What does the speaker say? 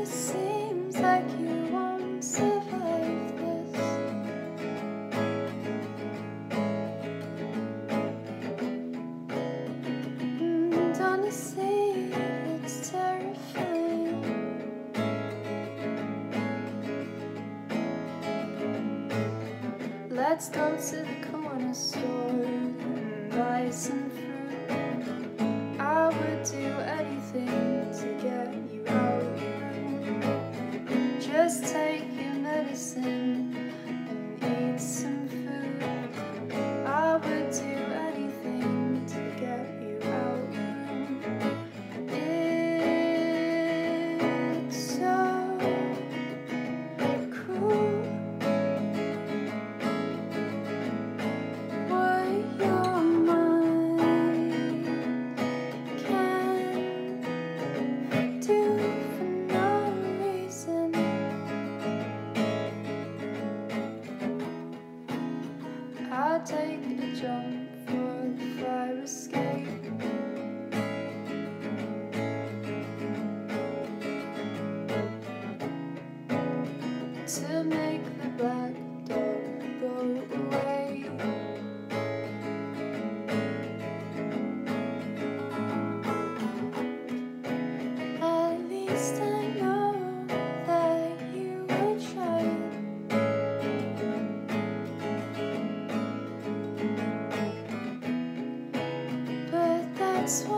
seems like you won't survive this. And honestly, it's terrifying. Let's go to the corner store and buy some fruit. I would do anything to get you out your room. Just take your medicine and eat some food. I would do anything to get you out your room. It's so cruel what your mind can do for no reason. I'll take a jump for the fire escape. To make the black dog go away. At least I know that you would try it. But that's why